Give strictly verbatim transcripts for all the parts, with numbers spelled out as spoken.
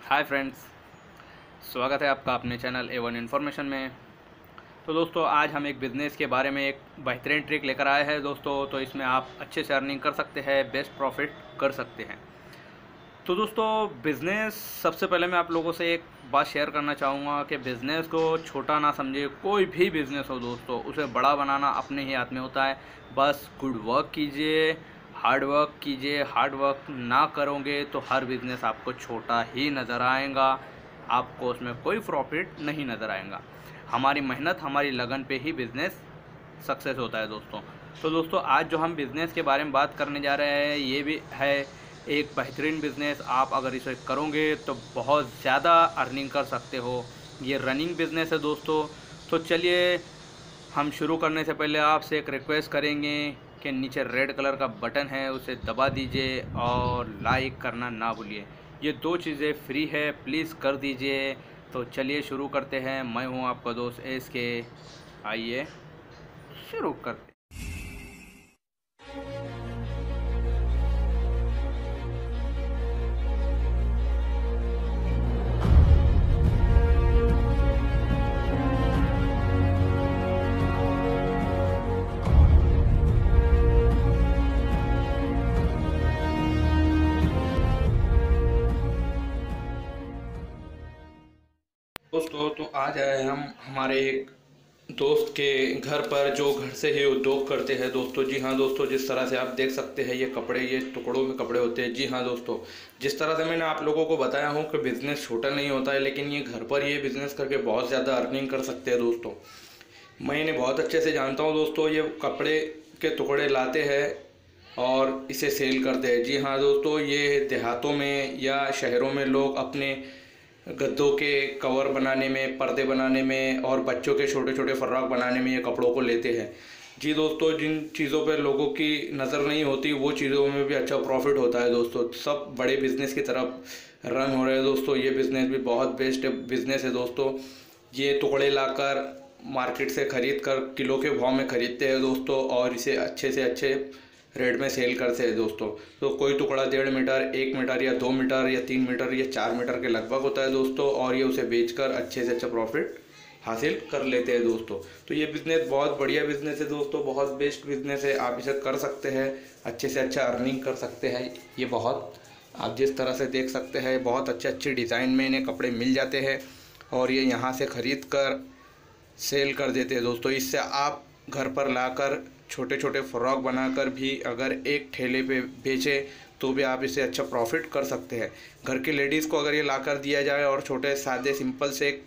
Hi friends, स्वागत है आपका अपने चैनल ए वन इन्फॉर्मेशन में। तो दोस्तों, आज हम एक बिज़नेस के बारे में एक बेहतरीन ट्रिक लेकर आए हैं दोस्तों। तो इसमें आप अच्छे से अर्निंग कर सकते हैं, बेस्ट प्रॉफिट कर सकते हैं। तो दोस्तों, बिज़नेस सबसे पहले मैं आप लोगों से एक बात शेयर करना चाहूँगा कि बिज़नेस को छोटा ना समझिए। कोई भी बिज़नेस हो दोस्तों, उसे बड़ा बनाना अपने ही हाथ में होता है। बस गुड वर्क कीजिए, हार्ड वर्क कीजिए। हार्ड वर्क ना करोगे तो हर बिज़नेस आपको छोटा ही नज़र आएगा, आपको उसमें कोई प्रॉफिट नहीं नज़र आएगा। हमारी मेहनत, हमारी लगन पे ही बिज़नेस सक्सेस होता है दोस्तों। तो दोस्तों, आज जो हम बिज़नेस के बारे में बात करने जा रहे हैं, ये भी है एक बेहतरीन बिज़नेस। आप अगर इसे करोगे तो बहुत ज़्यादा अर्निंग कर सकते हो। ये रनिंग बिज़नेस है दोस्तों। तो चलिए, हम शुरू करने से पहले आपसे एक रिक्वेस्ट करेंगे कि नीचे रेड कलर का बटन है, उसे दबा दीजिए और लाइक करना ना भूलिए। ये दो चीज़ें फ्री है, प्लीज़ कर दीजिए। तो चलिए शुरू करते हैं। मैं हूँ आपका दोस्त एस के। आइए शुरू करते हैं। दोस्तों, तो आज आए हम हमारे एक दोस्त के घर पर, जो घर से ही उद्योग करते हैं दोस्तों। जी हाँ दोस्तों, जिस तरह से आप देख सकते हैं, ये कपड़े, ये टुकड़ों में कपड़े होते हैं। जी हाँ दोस्तों, जिस तरह से मैंने आप लोगों को बताया हूँ कि बिज़नेस छोटा नहीं होता है, लेकिन ये घर पर ये बिज़नेस करके बहुत ज़्यादा अर्निंग कर सकते हैं दोस्तों। मैं इन्हें बहुत अच्छे से जानता हूँ दोस्तों। ये कपड़े के टुकड़े लाते हैं और इसे सेल करते हैं। जी हाँ दोस्तों, ये देहातों में या शहरों में लोग अपने गद्दों के कवर बनाने में, पर्दे बनाने में और बच्चों के छोटे छोटे फर्राक बनाने में ये कपड़ों को लेते हैं। जी दोस्तों, जिन चीज़ों पर लोगों की नज़र नहीं होती, वो चीज़ों में भी अच्छा प्रॉफिट होता है दोस्तों। सब बड़े बिज़नेस की तरफ रन हो रहे हैं दोस्तों। ये बिज़नेस भी बहुत बेस्ट बिज़नेस है दोस्तों। ये टुकड़े लाकर मार्केट से ख़रीद कर किलो के भाव में ख़रीदते हैं दोस्तों, और इसे अच्छे से अच्छे रेट में सेल करते हैं दोस्तों। तो कोई टुकड़ा डेढ़ मीटर, एक मीटर या दो मीटर या तीन मीटर या चार मीटर के लगभग होता है दोस्तों, और ये उसे बेचकर अच्छे से अच्छा प्रॉफिट हासिल कर लेते हैं दोस्तों। तो ये बिज़नेस बहुत बढ़िया बिज़नेस है दोस्तों, बहुत बेस्ट बिज़नेस है। आप इसे कर सकते हैं, अच्छे से अच्छा अर्निंग कर सकते हैं। ये बहुत, आप जिस तरह से देख सकते हैं, बहुत अच्छे अच्छे डिज़ाइन में इन्हें कपड़े मिल जाते हैं और ये यहाँ से ख़रीद कर सेल कर देते हैं दोस्तों। इससे आप घर पर लाकर छोटे छोटे फ्रॉक बनाकर भी अगर एक ठेले पे बेचें तो भी आप इसे अच्छा प्रॉफिट कर सकते हैं। घर की लेडीज़ को अगर ये लाकर दिया जाए और छोटे सादे सिंपल से एक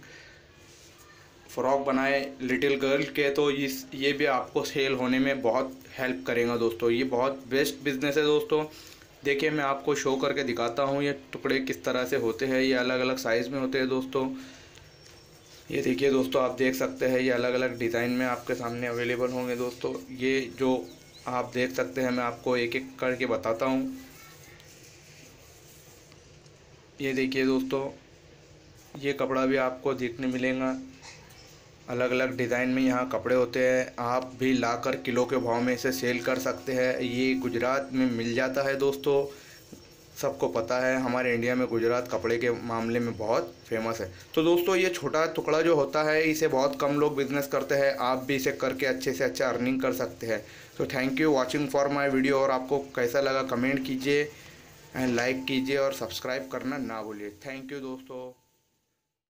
फ्रॉक बनाए लिटिल गर्ल के, तो इस ये भी आपको सेल होने में बहुत हेल्प करेगा दोस्तों। ये बहुत बेस्ट बिज़नेस है दोस्तों। देखिए, मैं आपको शो करके दिखाता हूँ ये टुकड़े किस तरह से होते हैं। ये अलग अलग साइज़ में होते हैं दोस्तों। ये देखिए दोस्तों, आप देख सकते हैं, ये अलग अलग डिज़ाइन में आपके सामने अवेलेबल होंगे दोस्तों। ये जो आप देख सकते हैं, मैं आपको एक एक करके बताता हूँ। ये देखिए दोस्तों, ये कपड़ा भी आपको देखने मिलेगा। अलग अलग डिज़ाइन में यहाँ कपड़े होते हैं। आप भी लाकर किलो के भाव में इसे सेल कर सकते हैं। ये गुजरात में मिल जाता है दोस्तों। सबको पता है, हमारे इंडिया में गुजरात कपड़े के मामले में बहुत फेमस है। तो दोस्तों, ये छोटा टुकड़ा जो होता है, इसे बहुत कम लोग बिज़नेस करते हैं। आप भी इसे करके अच्छे से अच्छा अर्निंग कर सकते हैं। तो thank you watching for my video. और आपको कैसा लगा कमेंट कीजिए एंड लाइक कीजिए और सब्सक्राइब करना ना भूलिए। थैंक यू दोस्तों।